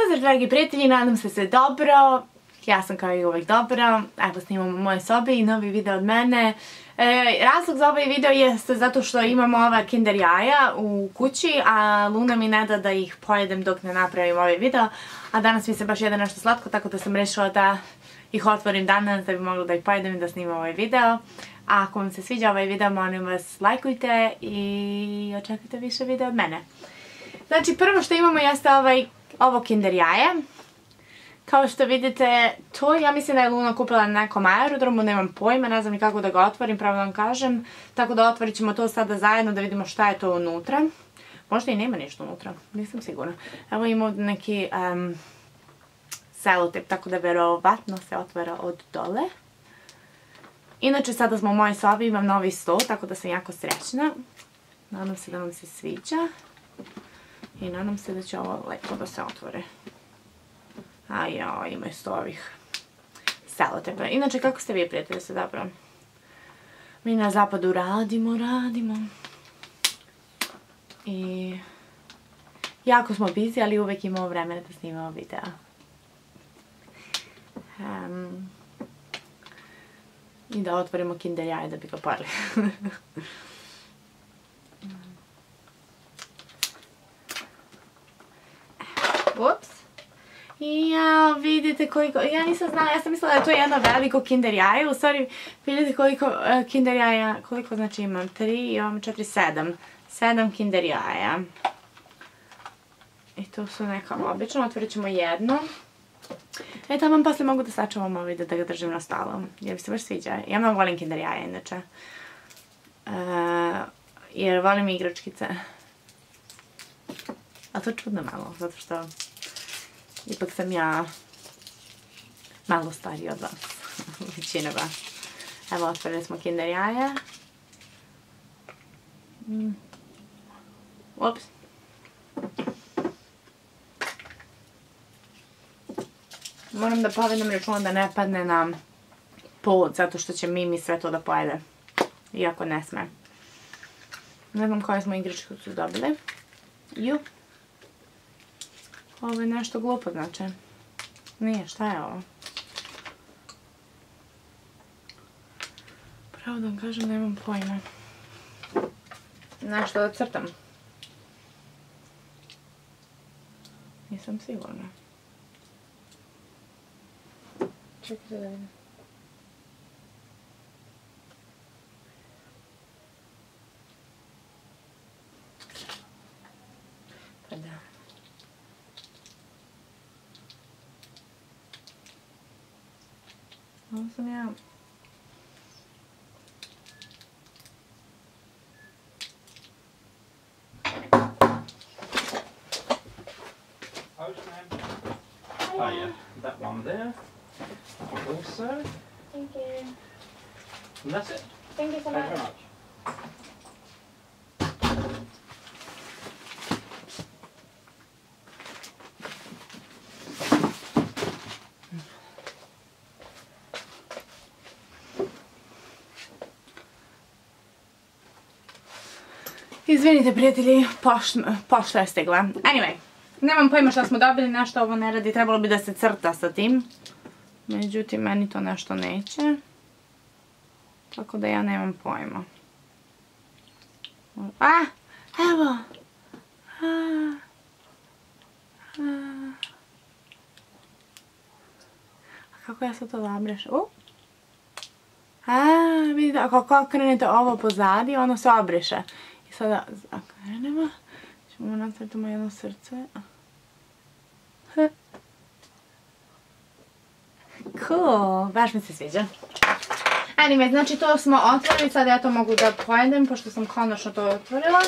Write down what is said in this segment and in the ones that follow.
Pozdrav dragi prijatelji, nadam se sve dobro. Ja sam kao i uvijek dobro. Evo snimamo u mojoj sobi i novi video od mene. Razlog za ovaj video jeste zato što imamo ova Kinder jaja u kući, a Luna mi ne da da ih pojedem dok ne napravim ovaj video. A danas mi se baš jede nešto slatko, tako da sam rešila da ih otvorim danas da bi mogla da ih pojedem i da snimam ovaj video. A ako vam se sviđa ovaj video, molim vas, lajkujte i očekujte više videa od mene. Znači, prvo što imamo jeste ovo Kinder jaje. Kao što vidite, to ja mislim da je Luna kupila na nekom aerodromu, nemam pojma, ne znam ni kako da ga otvorim, pravo da vam kažem. Tako da otvorit ćemo to sada zajedno da vidimo šta je to unutra. Možda i nema ništa unutra, nisam sigurna. Evo imamo neki selotip, tako da verovatno se otvara od dole. Inače, sada smo u mojoj sobi, imam novi sto, tako da sam jako srećna. Nadam se da vam se sviđa. I nadam se da će ovo lepo da se otvore. A jao, ima isto ovih selotepa. Inače, kako ste vi, prijatelji, se dobro? Mi na zapadu radimo. I jako smo busy, ali uvek imamo vremena da snimamo videa. I da otvorimo Kinder jaje da bi ga pojeli. Ups. I jao, vidite koliko, ja nisam znala, ja sam mislila da je to jedno veliko Kinder jaje, u stvari vidite koliko Kinder jaja, koliko znači imam, 3, imam 4, 7, 7 Kinder jaja. I to su neka obično, otvorit ćemo jedno. E, tamo posle mogu da sačuvam ovaj da ga držim na stolu, jer mi se baš sviđa. Ja mnogo volim Kinder jaja, inače. Jer volim igračkice. A to je čudno malo, zato što ipak sam ja malo stariji od vas, većina vas. Evo, otvorili smo Kinder jaja. Ups. Moram da povedem računa da ne padne na pod, zato što će Mimi sve to da pojede. Iako ne sme. Ne znam koje smo igračkicu dobili. Ju. Ovo je nešto glupo, znači. Nije, šta je ovo? Pravo da vam kažem, nemam pojma. Nešto da crtam. Nisam sigurna. Čekajte da vidim. Pa da. Ovo sam ja... Oh yeah, that one there. Also. Thank you. And that's it. Thank you so Thank you very much. much. Izvinite, prijatelji, pošta je stigla. Anyway, nemam pojma šta smo dobili, nešto ovo ne radi, trebalo bi da se crta sa tim. Međutim, meni to nešto neće. Tako da ja nemam pojma. A! Evo! A kako ja sad to obrišem? Vidite, ako okrenete ovo pozadi, ono se obriše. I sada, ako krenemo, ćemo nacrtamo jedno srce. Cool, baš mi se sviđa. Anyway, znači to smo otvorili, sad ja to mogu da pojedem, pošto sam konačno to otvorila.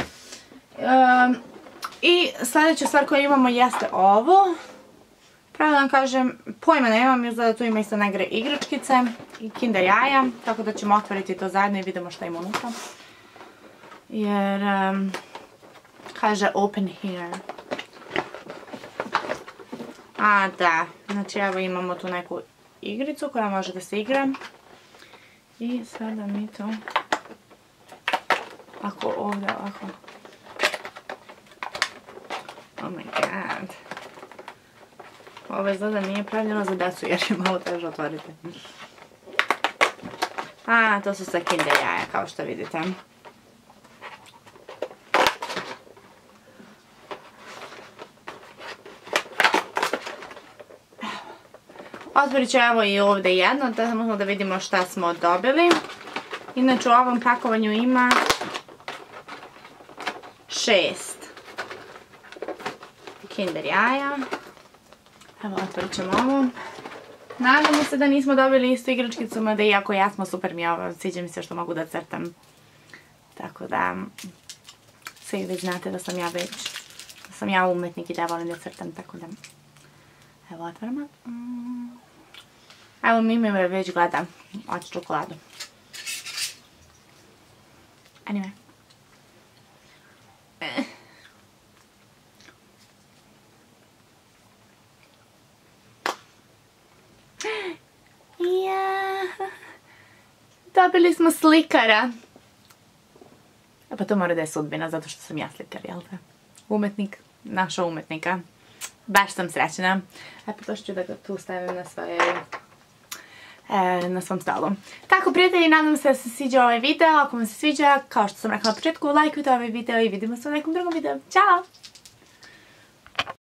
I sljedeća stvar koju imamo jeste ovo. Pravo da vam kažem, pojma nemam, jer da tu ima isto negre igračkice i Kinder jaja, tako da ćemo otvoriti to zajedno i vidimo šta ima unutra. Jer, kaže open here. A da, znači evo imamo tu neku igricu koja može da se igra. I sada mi to, ako ovdje ovako, oh my god, Ovo izgleda nije pravljeno za decu jer je malo teže otvoriti. A, to su sa Kinder jaja, kao što vidite. Otvorit ću evo i ovdje jedno, da vidimo šta smo dobili. Inače u ovom pakovanju ima 6 Kinder jaja. Evo, otvorit ćemo ovo. Nadamo se da nismo dobili istu igračkicu, mada iako ja smo, super mi je ovo, sviđa mi se što mogu da crtam. Tako da, svi već znate da sam ja umetnik i da volim da crtam, tako da, evo otvaramo. Evo Mimi me već gleda od čokoladu. Anyway. Dobili smo slikara. Pa to mora da je sudbina, zato što sam ja slikar, jel te? Umetnik, naša umetnika. Baš sam srećna. Evo to ću da ga tu stavim na svom stolu. Tako, prijatelji, nadam se da se sviđa ovaj video. Ako vam se sviđa, kao što sam rekla na početku, lajkujte ovaj video i vidimo se u nekom drugom videu. Ćao!